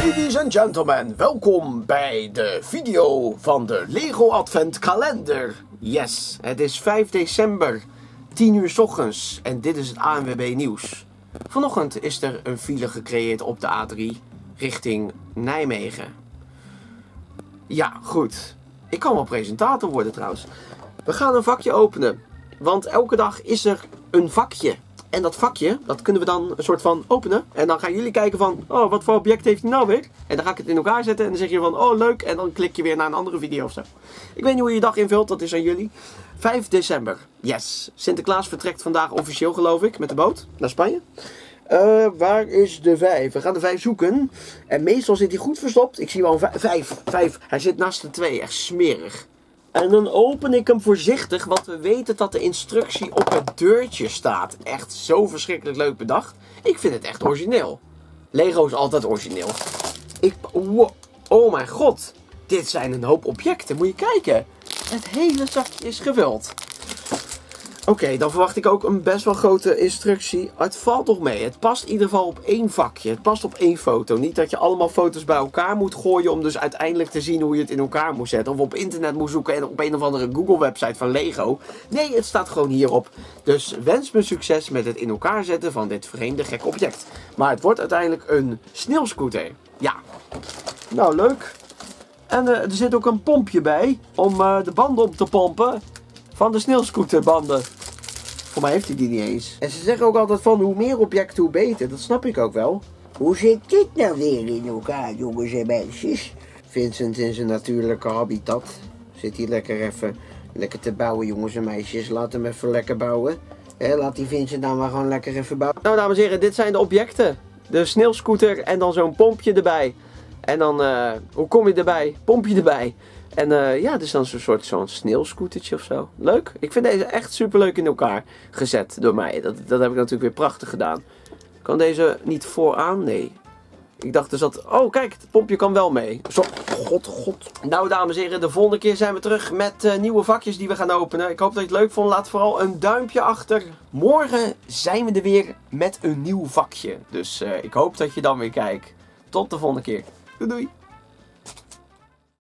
Ladies and gentlemen, welkom bij de video van de Lego Adventkalender. Yes, het is 5 december, 10 uur 's ochtends en dit is het ANWB nieuws. Vanochtend is er een file gecreëerd op de A3 richting Nijmegen. Ja, goed. Ik kan wel presentator worden trouwens. We gaan een vakje openen, want elke dag is er een vakje. En dat vakje, dat kunnen we dan een soort van openen. En dan gaan jullie kijken van, oh, wat voor object heeft hij nou weer? En dan ga ik het in elkaar zetten en dan zeg je van, oh, leuk. En dan klik je weer naar een andere video of zo. Ik weet niet hoe je je dag invult, dat is aan jullie. 5 december, yes. Sinterklaas vertrekt vandaag officieel, geloof ik, met de boot naar Spanje. Waar is de 5? We gaan de 5 zoeken. En meestal zit hij goed verstopt. Ik zie wel een 5. Hij zit naast de 2, echt smerig. En dan open ik hem voorzichtig, want we weten dat de instructie op het deurtje staat. Echt zo verschrikkelijk leuk bedacht. Ik vind het echt origineel. Lego is altijd origineel. Wow, oh mijn god. Dit zijn een hoop objecten, moet je kijken. Het hele zakje is gevuld. Oké, dan verwacht ik ook een best wel grote instructie. Het valt toch mee. Het past in ieder geval op één vakje. Het past op één foto. Niet dat je allemaal foto's bij elkaar moet gooien om dus uiteindelijk te zien hoe je het in elkaar moet zetten. Of op internet moet zoeken en op een of andere Google website van Lego. Nee, het staat gewoon hierop. Dus wens me succes met het in elkaar zetten van dit vreemde gekke object. Maar het wordt uiteindelijk een sneeuwscooter. Ja. Nou, leuk. En er zit ook een pompje bij om de banden op te pompen. Van de sneeuwscooterbanden. Voor mij heeft hij die niet eens. En ze zeggen ook altijd van hoe meer objecten hoe beter. Dat snap ik ook wel. Hoe zit dit nou weer in elkaar, jongens en meisjes? Vincent in zijn natuurlijke habitat. Zit hier lekker te bouwen, jongens en meisjes. Laat hem even lekker bouwen. Laat die Vincent nou maar gewoon lekker even bouwen. Nou, dames en heren, dit zijn de objecten. De sneeuwscooter en dan zo'n pompje erbij. En dan, hoe kom je erbij? Pompje erbij. En ja, het is dan zo'n sneeuwscootertje of zo. Leuk. Ik vind deze echt super leuk in elkaar gezet door mij. Dat heb ik natuurlijk weer prachtig gedaan. Kan deze niet vooraan? Nee. Ik dacht dus dat... Oh, kijk, het pompje kan wel mee. Zo, god. Nou, dames en heren, de volgende keer zijn we terug met nieuwe vakjes die we gaan openen. Ik hoop dat je het leuk vond. Laat vooral een duimpje achter. Morgen zijn we er weer met een nieuw vakje. Dus ik hoop dat je dan weer kijkt. Tot de volgende keer. Doei doei.